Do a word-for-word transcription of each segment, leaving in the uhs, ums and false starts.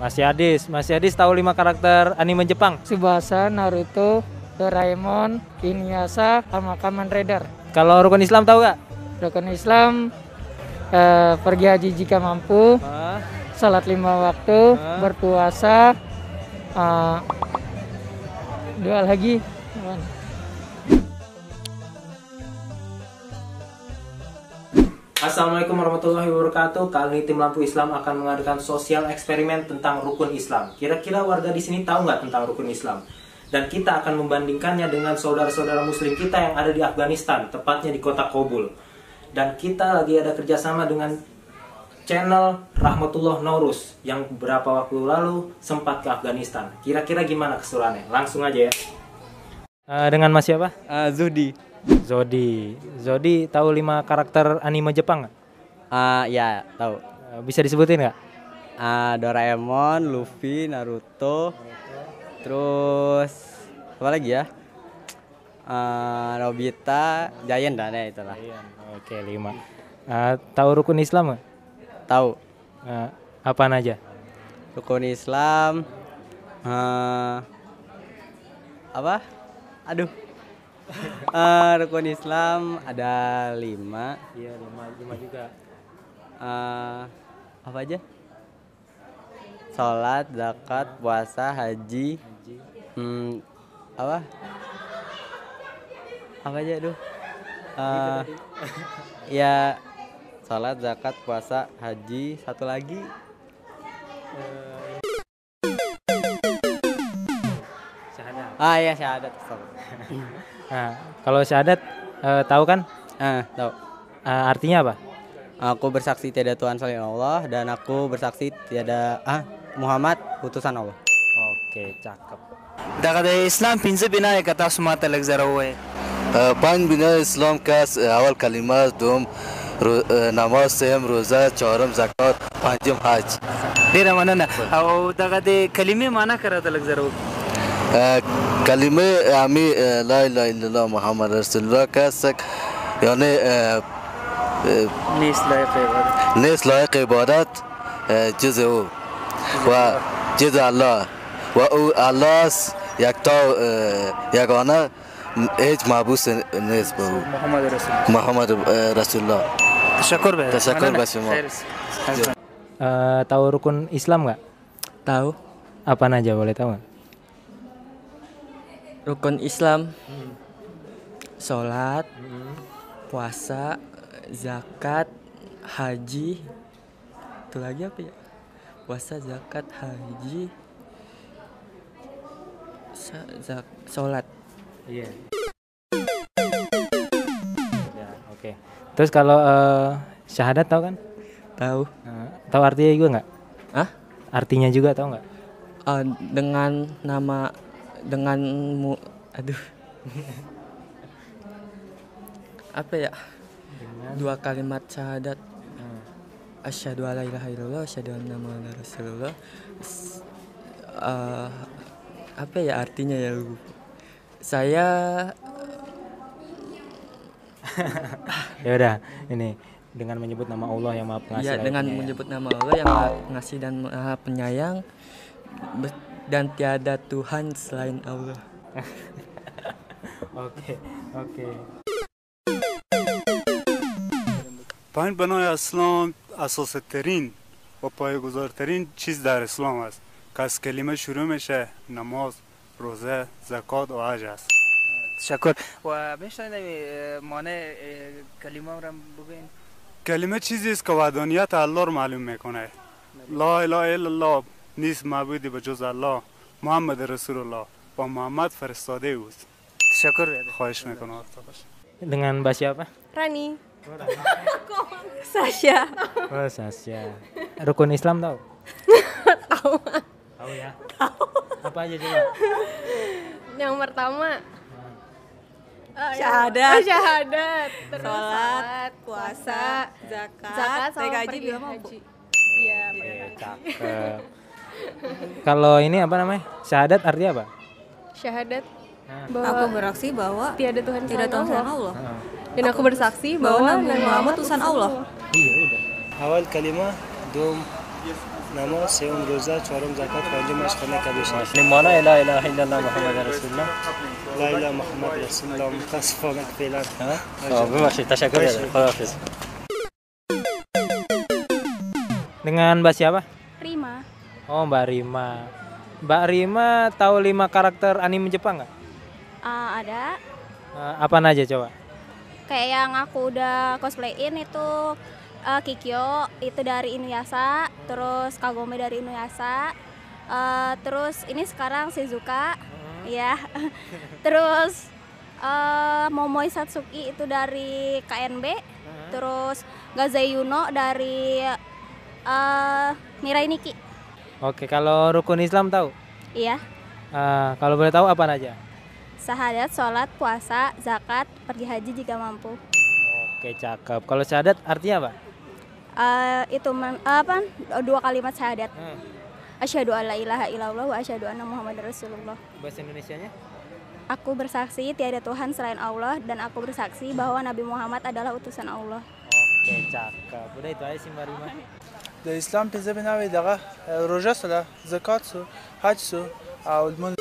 Masih Adis, Masih Adis tahu lima karakter anime Jepang? Tsubasa, Naruto, Doraemon, Inuyasha, sama Kamen Rider. Kalau rukun Islam tahu gak? Rukun Islam, eh, pergi haji jika mampu, Ah, salat lima waktu, Ah. berpuasa, eh, dua lagi. Assalamualaikum warahmatullahi wabarakatuh. Kali ini tim Lampu Islam akan mengadakan sosial eksperimen tentang rukun Islam. Kira-kira warga di sini tahu nggak tentang rukun Islam? Dan kita akan membandingkannya dengan saudara-saudara Muslim kita yang ada di Afghanistan, tepatnya di kota Kabul. Dan kita lagi ada kerjasama dengan channel Rahmatullah Naurus yang beberapa waktu lalu sempat ke Afghanistan. Kira-kira gimana keseruannya? Langsung aja ya. Uh, dengan Mas siapa? Uh, Zudi. Zodi. Zodi tahu lima karakter anime Jepang nggak? Uh, ya, tahu. Uh, bisa disebutin nggak? Uh, Doraemon, Luffy, Naruto, terus apa lagi ya? Uh, Nobita, Giant dan ya itulah. Oke, lima. Uh, tahu rukun Islam nggak? Tahu. Uh, apaan aja? Rukun Islam. Uh, apa? Aduh. Uh, rukun Islam ada lima. Iya, lima, lima juga. Uh, apa aja? Sholat, zakat, puasa, haji. Haji. Hmm, apa? Apa aja tuh? Uh, ya, sholat, zakat, puasa, haji. Satu lagi. Uh, syahadat. Ah ya syahadat. Nah, kalau syahadat uh, tahu kan? Ah, tahu. Uh, artinya apa? Aku bersaksi tiada Tuhan selain Allah dan aku bersaksi tiada ah Muhammad utusan Allah. Oke, cakep. दगद इस्लाम पिंजे बिना एक कथा सुमाता लग जरा हुए पांच बिना इस्लाम का अवल कलिमा दोम नमाज सेम रोजा चौरम ज़कात पांचम हज डेरा माना ना और दगद कलिमे माना करा था लग जरा कलिमे आमी ला इलाहा इल्लल्लाह मुहम्मद रसूलुल्लाह का सक यानी नीस लायक इबादत नेस लायक इबादत जज़ हो व जज़ अल्लाह व अल्लाह यकता यगाना एज माबूस नेस बहु मोहम्मद रसूल मोहम्मद रसूलुल्लाह तशक्कुर बे तशक्कुर बसमा Uh, tahu rukun Islam nggak? Tahu. Apaan aja, boleh tahu nggak? Rukun Islam, sholat, puasa, zakat, haji. Itu lagi apa ya? Puasa, zakat, haji, zak, sholat. Iya. Ya, oke. Terus kalau uh, syahadat tahu kan? Tahu. Uh, tahu artinya juga nggak? Hah? Artinya juga tahu nggak? Uh, dengan nama dengan mu, aduh. Apa ya? Dengan dua kalimat syahadat. Hmm. Asyhadu alla ilaha illallah, asyhadu anna muhammadar rasulullah. Uh, apa ya artinya ya? Saya Ya udah, ini dengan menyebut nama Allah yang Maha Pengasih. Ya, dengan penyayang. menyebut nama Allah yang Maha Pengasih dan Maha Penyayang dan tiada Tuhan selain Allah. Oke, oke. پنج بنای اسلام اساس ترین و پایه‌گذارترین چیز در اسلام است که از کلمه شروع میشه نماز، روزه، زکات و حج است. तशक्कुर و میشه معنی کلمه رو بگین کلمه چیزی است که وحدانیت الله رو معلوم میکنه. لا اله الا الله نیست معبودی به جز الله، محمد رسول الله و محمد فرستاده اوست. तशक्कुर خواهش میکنم. Dengan Mbak siapa? Rani. Sasha. Oh, Sasha. Rukun Islam tahu? Tahu. Tahu ya? Tahu. Apa aja coba? Yang pertama Uh, syahadat, oh, syahadat, terus sholat, puasa, zakat, zakat sama naik haji pergi juga mampu. haji. Iya, Iya, cakep. Kalau ini apa namanya? Syahadat artinya apa? Syahadat Nah. bahwa Aku beraksi bahwa tiada Tuhan tidak Tuhan selain selain Allah. Allah. Dan aku bersaksi bahwa Nabi Muhammad utusan Allah. Iya udah. أول كلمة دوم نماز سوم روزه چهارم زکات پنجمش خانه کعبه شریف مانا لا اله الا الله محمد رسول الله. لا اله محمد رسول الله متاسفانه که فعلا Oh, ببخشید تشکر ya. خداحافظ. Dengan Mbak siapa? Rima. Oh, Mbak Rima. Mbak Rima tahu lima karakter anime Jepang nggak? Ah, ada. Eh, apaan aja coba? Kayak yang aku udah cosplayin itu eh, Kikyo, itu dari Inuyasha. Terus Kagome dari Inuyasha. Eh, terus ini sekarang Shizuka. Ya. Terus eh, Momoi Satsuki itu dari K N B. Terus Gazai Yuno dari eh, Mirai Nikki. Oke, kalau rukun Islam tahu? Iya. Eh, kalau boleh tahu apaan aja? Syahadat, sholat, puasa, zakat, pergi haji jika mampu. Oke, cakep. Kalau syahadat artinya apa? Eh, itu men, apa? Dua kalimat syahadat. Hmm. Asyhadu alla ilaha illallah wa asyhadu anna Muhammadar Rasulullah. Bahasa Indonesianya? Aku bersaksi tiada Tuhan selain Allah dan aku bersaksi bahwa Nabi Muhammad adalah utusan Allah. Oke, cakep. Udah itu aja sih Mbak Rima. در اسلام پنځه بناوې دغه روژه سره زکات سو حج سو او المن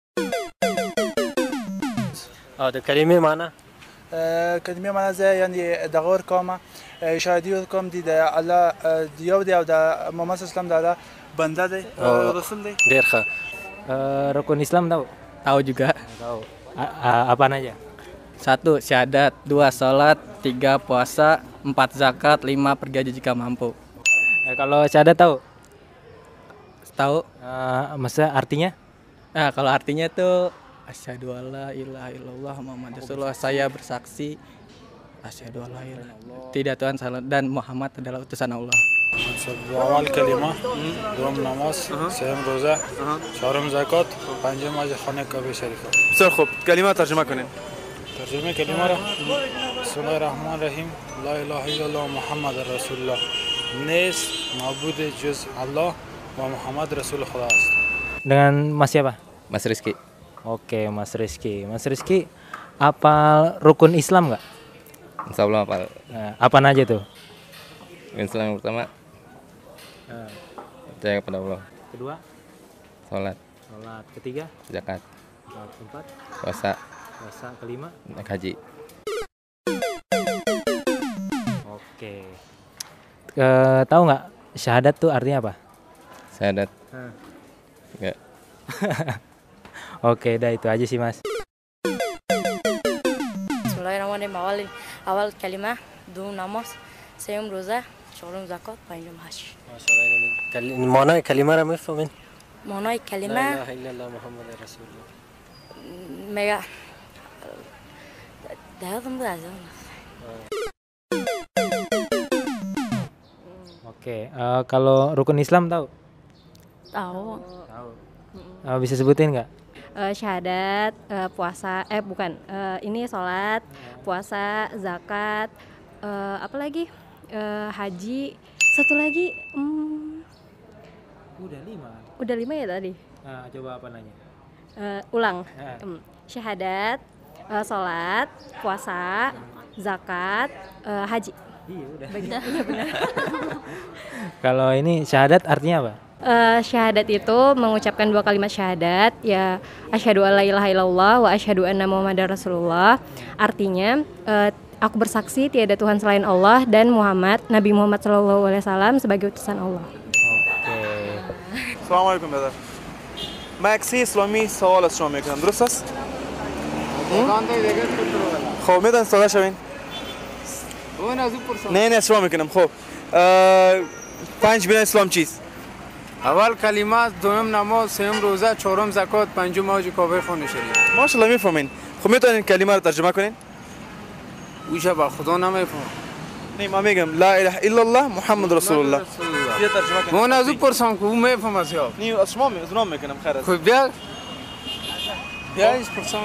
او د کلمې معنی کلمې معنی زه یعنی دغه ورکوم شهادي ورکوم دي د الله یو دی او د محمد صلی الله علیه وسلم د الله بنده دی رسول دی. ډیر ښه. Eh, rukun Islam tahu? Tahu juga. Tahu. A- a- apaan aja? Satu syahadat, dua sholat, tiga puasa, empat zakat, lima pergi haji jika mampu. Eh, kalau syahadat tahu? Tahu? Eh, maksudnya artinya? Nah, kalau artinya tuh asyhadu alla ilaha illallah Muhammad Rasulullah, saya bersaksi asyhadu alla ilaha tidak Tuhan salah dan Muhammad adalah utusan Allah. اول کلمه دوم نماز سوم روزه چهارم زکات پنجم حج خانه کعبه شریفه. بسیار خوب. کلمه ترجمه کنین. ترجمه کلمه را بسم الله الرحمن الرحیم لا اله الا الله محمد رسول الله نیست معبود جز الله و محمد رسول خدا است. Dengan Mas siapa? Mas Rizky. Oke, Mas Rizky. Mas Rizky, apa rukun Islam nggak? Insya Allah apa? Nah, apaan aja tuh? Islam yang pertama Nah, percaya kepada Allah. kedua, Sholat. sholat. Ketiga, Zakat. nah, keempat, Puasa. puasa. Kelima, Naik haji. oke. Eh, tahu nggak syahadat tuh artinya apa? Syahadat. Nah. Enggak. Oke, dah itu aja sih Mas. Bismillahirrahmanirrahim. Awal awal kalimah, dua namaz, سوم روزه چهارم زکات پنجم حج. ماشاءالله. این معنای کلمه را میفهمین؟ معنای کلمه لا اله الا الله محمد رسول الله. میگه دهاتم بود از اون. Oke, eh, kalau rukun Islam tahu? Tahu. Tahu. Eh, bisa sebutin nggak? Eh, syahadat, eh, puasa, eh bukan, eh, ini sholat, puasa, zakat, eh, apa lagi? Eh, haji, satu lagi, hmm, Udah lima. udah lima ya tadi. Nah, coba apa nanya? Eh, ulang. Nah. Hmm, syahadat, eh, sholat, puasa, zakat, eh, haji. Iya udah. Benar. Iya benar. Kalau ini syahadat artinya apa? Eh, syahadat itu mengucapkan dua kalimat syahadat, ya asyhadu alla ilaha illallah wa asyhadu anna Muhammadar Rasulullah. Artinya eh, aku bersaksi tiada Tuhan selain Allah dan Muhammad Nabi Muhammad Shallallahu Alaihi Wasallam sebagai utusan Allah. سلام علیکم دادا. من عکسی اسلامی سوال از شما میکنم. درست است؟ خب میدن ساده شوین. نه نه شما میکنم. خب پنج بنا اسلام چیست؟ اول کلمات، دوم نماز، سوم روزه، چهارم زکات، پنجم حج کعبه خانه شریف. ماشاءالله میفهمین. خب میتونین کلمه رو ترجمه کنین؟ اوشه با خدا نمیفهم. نه ما میگم لا اله الا الله محمد رسول الله. یه ترجمه کنین. من از او پرسم که او میفهم از یا. نه از شما از نام میکنم خیر است. خب بیا. بیا ایش پرسم.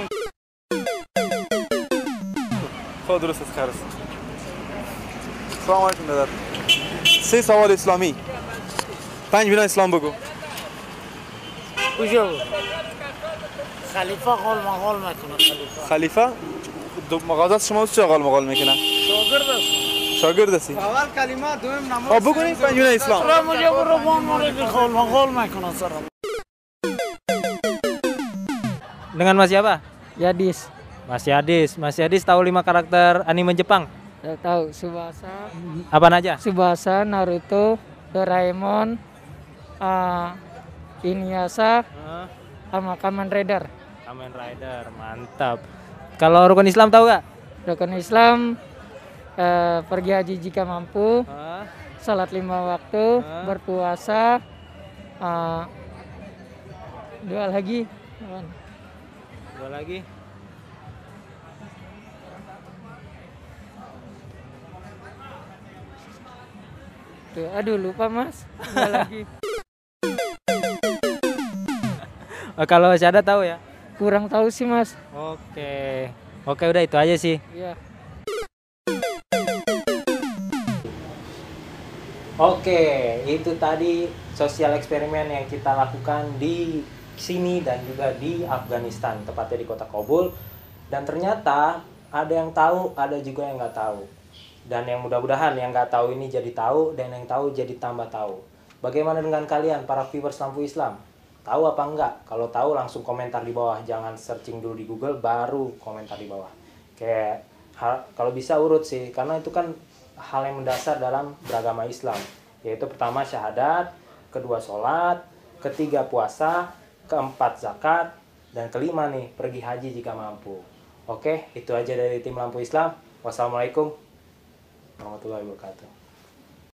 خب درست است خیر است. سلام علیکم دادا. سه سوال اسلامی. پنج بنا اسلام بگو. کجا بود؟ خلیفه قال مقال میکنه. خلیفه خلیفه دو مغازات شما چه قال مقال میکنه؟ شاگرد است. شاگرد هستی اول کلمه دوم نماز خب بگویید پنج بنای اسلام را مجھے قربان مولے کی خول مغول میں کنا سر Dengan Mas siapa? Yadis. Mas Yadis. Mas Yadis tahu lima karakter anime Jepang? Saya tahu Subasa. Apaan aja? Subasa, Naruto, Doraemon, uh, Inuyasha, Uh, sama Kamen Rider. Kamen Rider, mantap. Kalau rukun Islam tahu gak? Rukun Islam uh, pergi haji jika mampu, Uh, salat lima waktu, Uh. berpuasa, uh, dua lagi. Apaan? Dua lagi. Tuh, aduh lupa mas. Dua lagi. Oh, kalau syahadat tahu ya? Kurang tahu sih mas. Oke. Oke, udah itu aja sih. Iya. Oke, itu tadi sosial eksperimen yang kita lakukan di sini dan juga di Afghanistan, tepatnya di kota Kabul. Dan ternyata ada yang tahu, ada juga yang nggak tahu. Dan yang mudah-mudahan yang nggak tahu ini jadi tahu, dan yang tahu jadi tambah tahu. Bagaimana dengan kalian, para viewers Lampu Islam? Tahu apa enggak? Kalau tahu langsung komentar di bawah, jangan searching dulu di Google baru komentar di bawah. Kayak hal, kalau bisa urut sih, karena itu kan hal yang mendasar dalam beragama Islam, yaitu pertama syahadat, kedua sholat, ketiga puasa, keempat zakat, dan kelima nih pergi haji jika mampu. Oke, itu aja dari tim Lampu Islam. Wassalamualaikum warahmatullahi wabarakatuh.